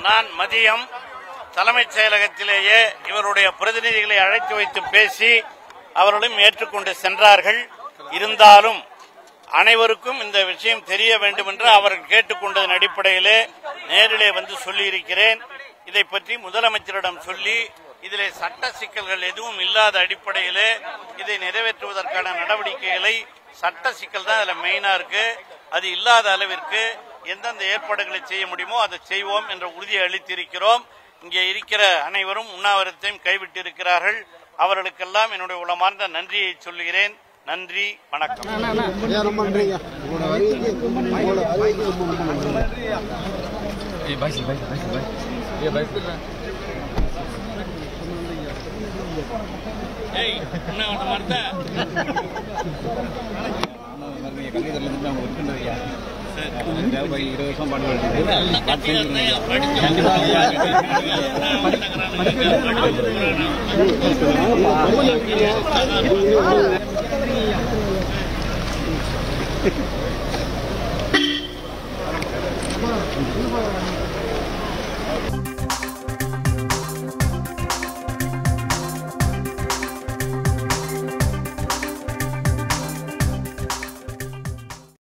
நான் மதியம் தலைமைச் செயலகத்திலேயே இவருடைய பிரதிநிதிகளை அழைத்து வைத்து பேசி அவர்களும் ஏற்றுக்கொண்டு சென்றார்கள். இருந்தாலும் அனைவருக்கும் இந்த விஷயம் தெரிய வேண்டும் என்று அவர்கள் கேட்டுக்கொண்டதன் அடிப்படையிலே நேரிலே வந்து சொல்லியிருக்கிறேன். இதை பற்றி முதலமைச்சரிடம் சொல்லி இதிலே சட்ட சிக்கல்கள் எதுவும் இல்லாத அடிப்படையிலே இதை நிறைவேற்றுவதற்கான நடவடிக்கைகளை சட்ட சிக்கல் தான் அதில் மெயினா இருக்கு. அது இல்லாத அளவிற்கு எந்தெந்த ஏற்பாடுகளை செய்ய முடியுமோ அதை செய்வோம் என்ற உறுதியை அளித்திருக்கிறோம். இங்கே இருக்கிற அனைவரும் உண்ணாவிரத்தையும் கைவிட்டிருக்கிறார்கள். அவர்களுக்கெல்லாம் என்னுடைய உளமார்ந்த நன்றியை சொல்லுகிறேன். நன்றி, வணக்கம். Come on.